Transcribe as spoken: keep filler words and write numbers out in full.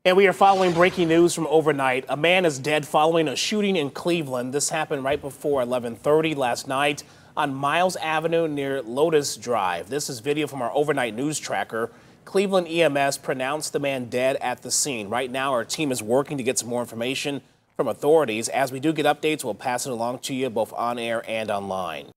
And we are following breaking news from overnight. A man is dead following a shooting in Cleveland. This happened right before eleven thirty last night on Miles Avenue near Lotus Drive. This is video from our overnight news tracker. Cleveland E M S pronounced the man dead at the scene. Right now, our team is working to get some more information from authorities. As we do get updates, we'll pass it along to you both on air and online.